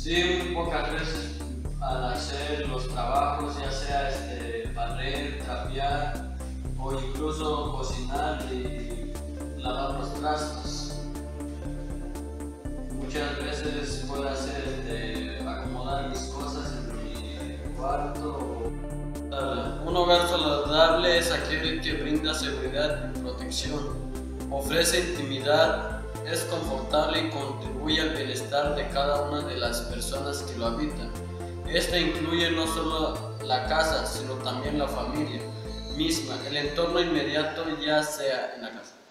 Sí, pocas veces al hacer los trabajos, ya sea barrer, trapear o incluso cocinar y lavar los trastos. Muchas veces puedo hacer acomodar mis cosas en mi cuarto. Un hogar saludable es aquel que brinda seguridad y protección, ofrece intimidad, es confortable y contribuye al bienestar de cada una de las personas que lo habitan. Este incluye no solo la casa, sino también la familia misma, el entorno inmediato, ya sea en la casa.